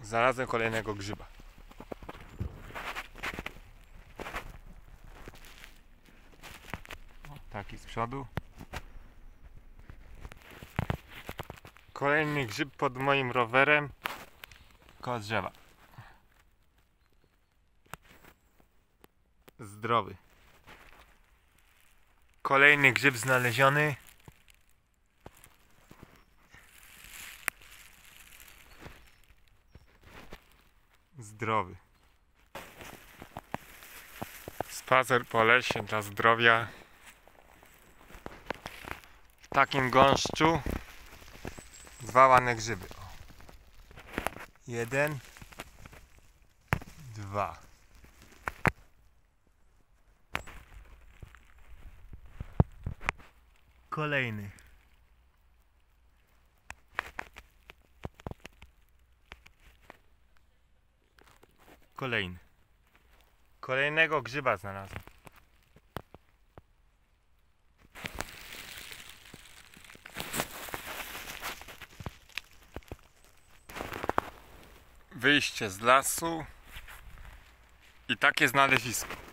Znalazłem kolejnego grzyba. Taki z przodu. Kolejny grzyb pod moim rowerem koło drzewa. Zdrowy. Kolejny grzyb znaleziony. Zdrowy. Spacer po lesie dla zdrowia. W takim gąszczu 2 ładne grzyby. 1, 2. Kolejny. Kolejny. Kolejnego grzyba znalazłem. Wyjście z lasu i takie znalezisko.